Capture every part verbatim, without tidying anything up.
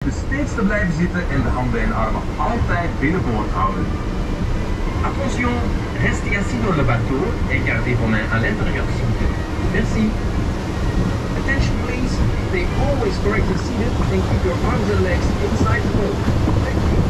dus steeds te blijven zitten en de handen en armen altijd binnenboord houden. Attention, restez assis dans le bateau et gardez vos mains à l'intérieur s'il vous plaît. Merci. Attention please, stay always correctly seated and keep your arms and legs inside the boat. Thank you.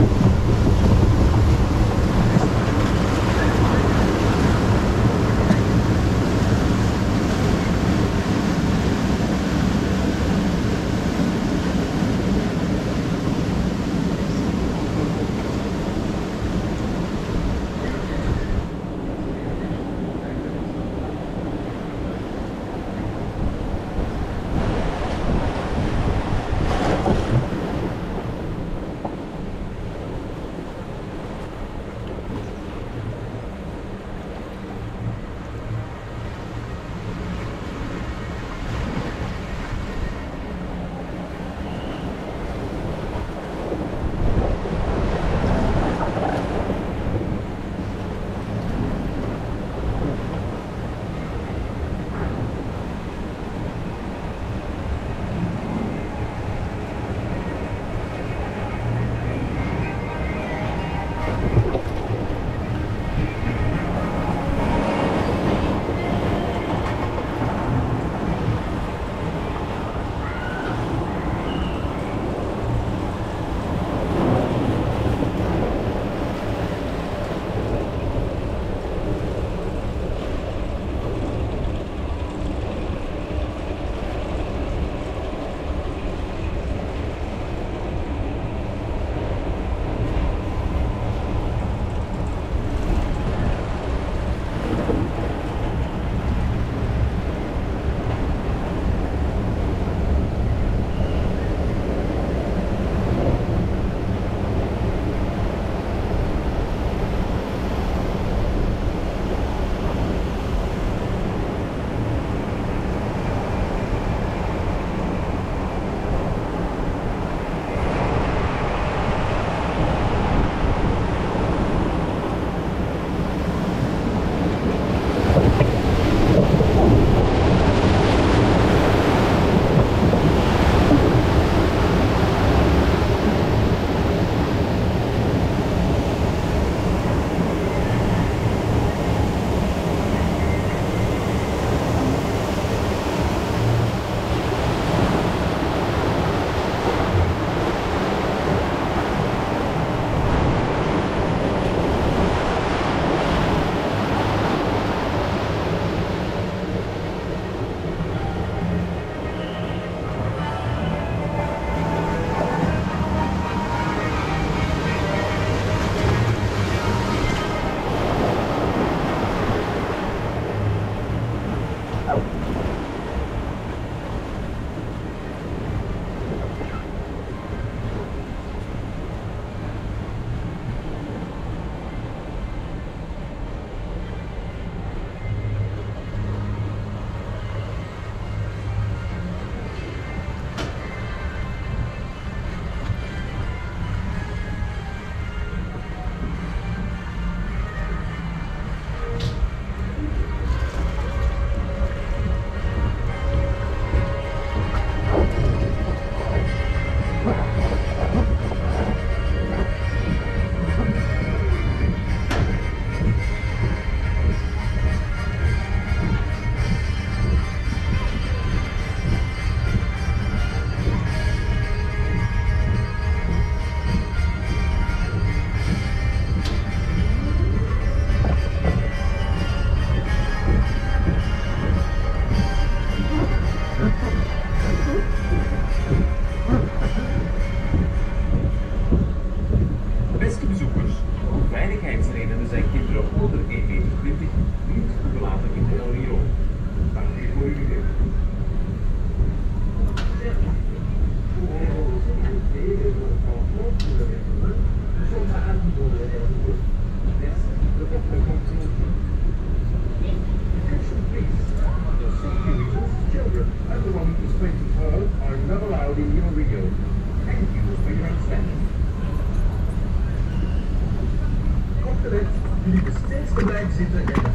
Jullie de steeds te blijven zitten en